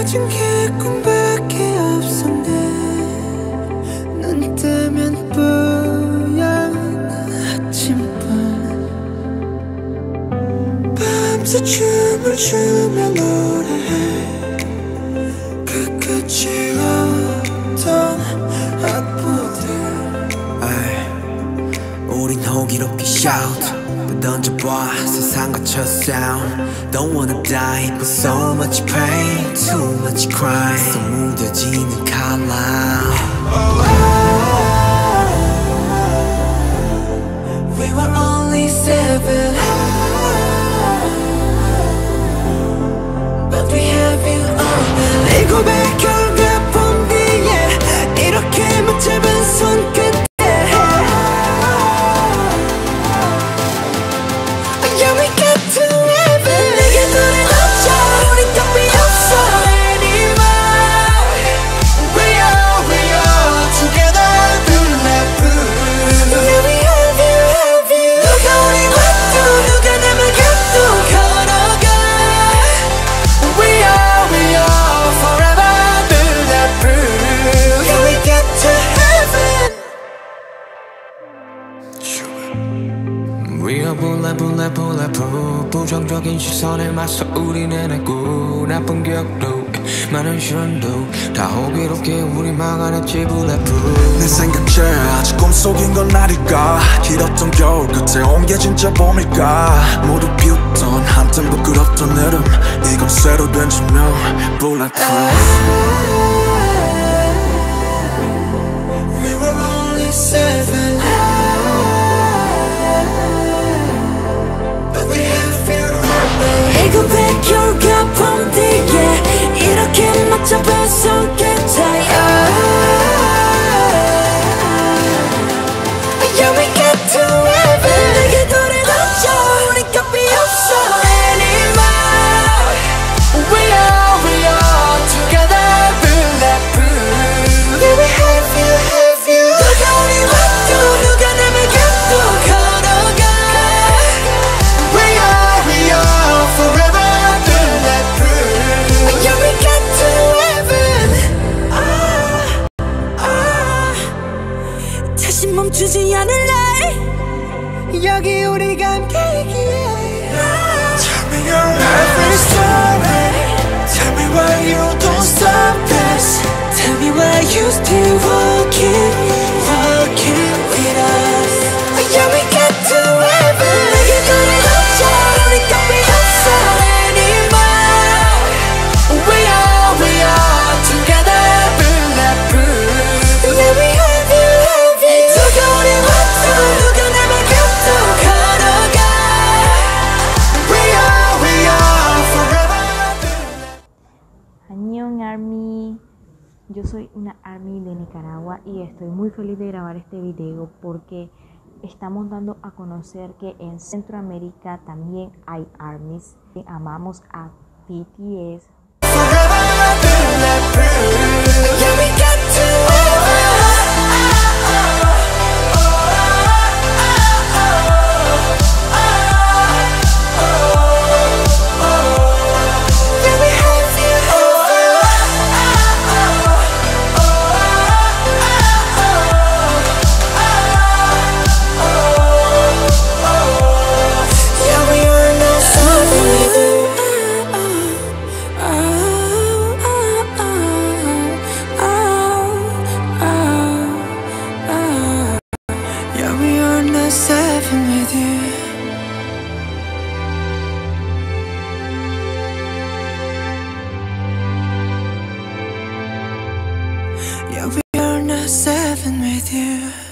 가진 게 꿈밖에 없었네. 눈 뜨면 뿌연 아침밤 밤새 춤을 추며 노래해 그 끝이 없던 악보들. 우린 호기롭게 shout 던져봐 세상 갇혀 sound. Don't wanna die but so much pain, too much crime. 속 묻어지는 칼라. We were only 7 but we have you all now. 내 고백 결과 본 뒤에 이렇게 못 잡은 손끝. We are bulletproof 부정적인 시선에 맞서 우리는 했고 나쁜 기억도 많은 시련도 다 호기롭게 우리 막아냈지 bulletproof. 내 생각제 아직 꿈속인 건 아닐까. 길었던 겨울 끝에 온 게 진짜 봄일까. 모두 비웃던 한참 부끄럽던 여름 이건 새로 된 조명 bulletproof. We were only 7 고백 결과 본 뒤에 이렇게 못 잡은 손끝에. Yeah, we got to heaven. 내게 돌아가줘 우리 값이 없어 anymore. We are together bulletproof. Yeah, we have you. 누가 우리 와도 누가 남을 곁도 걸어가. We are forever bulletproof. Yeah, we got to heaven. 다시 멈추지 않을래. 여기 우리가 함께이기에. Tell me your every story. Tell me why you don't stop this. Tell me why you still walking with us. Yeah, we got to heaven. 내게 돌아가줘 우리 값이 없어 anymore. We are together bulletproof. Yeah, we have you. 누가 우리 와도 누가 남을 곁도 걸어가. We are forever bulletproof. Annyeong Army, yo soy una Army de Nicaragua y estoy muy feliz de grabar este video porque estamos dando a conocer que en Centroamérica también hay Armies. Amamos a BTS. Forever bulletproof. Yeah, we got to Yeah, we are not 7 with you.